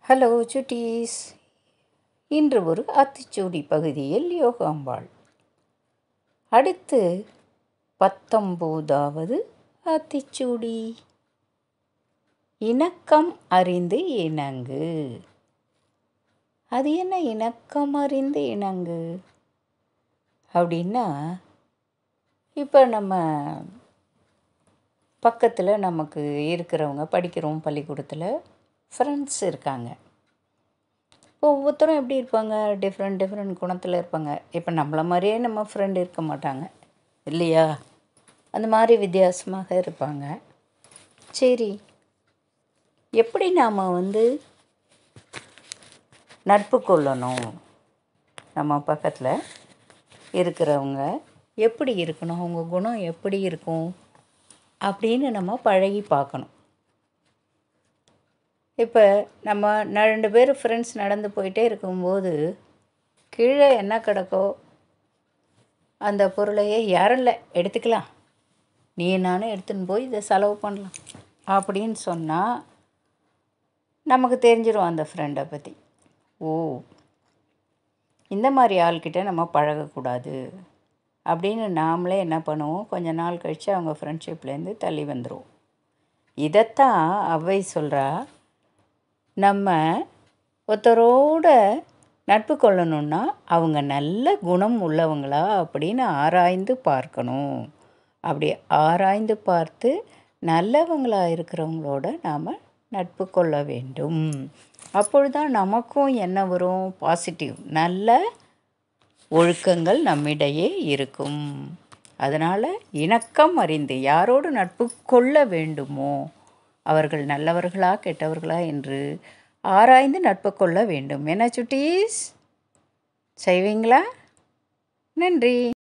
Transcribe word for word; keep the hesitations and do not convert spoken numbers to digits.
Hello சுட்டீஸ். இன்று ஒரு ஆத்திச்சூடி பகுதியில் யோகாம்பாள். அடுத்து பத்தொம்போதாவது ஆத்திச்சூடி. இணக்கம் அறிந்து இணங்கு. அது என்ன இணக்கம் அறிந்து இணங்கு அப்படின்னா, இப்போ நம்ம பக்கத்தில் நமக்கு இருக்கிறவங்க படிக்கிறோம், பள்ளிக்கூடத்தில் ஃப்ரெண்ட்ஸ் இருக்காங்க. இப்போ ஒவ்வொருத்தரும் எப்படி இருப்பாங்க, டிஃப்ரெண்ட் டிஃப்ரெண்ட் குணத்தில் இருப்பாங்க. இப்போ நம்மளை மாதிரியே நம்ம ஃப்ரெண்ட் இருக்க மாட்டாங்க இல்லையா? அந்த மாதிரி வித்தியாசமாக இருப்பாங்க. சரி, எப்படி நாம் வந்து நட்பு கொள்ளணும், நம்ம பக்கத்தில் இருக்கிறவங்க எப்படி இருக்கணும், அவங்க குணம் எப்படி இருக்கும் அப்படின்னு நம்ம பழகி பார்க்கணும். இப்போ நம்ம ரெண்டு பேரும் ஃப்ரெண்ட்ஸ் நடந்து போயிட்டே இருக்கும்போது கீழே என்ன கிடக்கோ அந்த பொருளையே யாரில்ல எடுத்துக்கலாம், நீ நானும் எடுத்துன்னு போய் இதை செலவு பண்ணலாம் அப்படின்னு சொன்னால் நமக்கு தெரிஞ்சிடும் அந்த ஃப்ரெண்டை பற்றி. ஓ, இந்த மாதிரி ஆள்கிட்ட நம்ம பழகக்கூடாது அப்படின்னு நாமளே என்ன பண்ணுவோம், கொஞ்ச நாள் கழித்து அவங்க ஃப்ரெண்ட்ஷிப்லேருந்து தள்ளி வந்துடுவோம். இதைத்தான் அவ்வை சொல்கிறா, நம்ம ஒருத்தரோட நட்பு கொள்ளணுன்னா அவங்க நல்ல குணம் உள்ளவங்களா அப்படின்னு ஆராய்ந்து பார்க்கணும். அப்படி ஆராய்ந்து பார்த்து நல்லவங்களாக இருக்கிறவங்களோட நாம் நட்பு கொள்ள வேண்டும். அப்பொழுதுதான் நமக்கும் என்ன வரும், பாசிட்டிவ் நல்ல ஒழுக்கங்கள் நம்மிடையே இருக்கும். அதனால் இணக்கம் அறிந்து யாரோடு நட்பு கொள்ள வேண்டுமோ அவர்கள் நல்லவர்களா கெட்டவர்களா என்று ஆராய்ந்து நட்பு கொள்ள வேண்டும். என்ன சுட்டீஸ், செய்வீங்களா? நன்றி.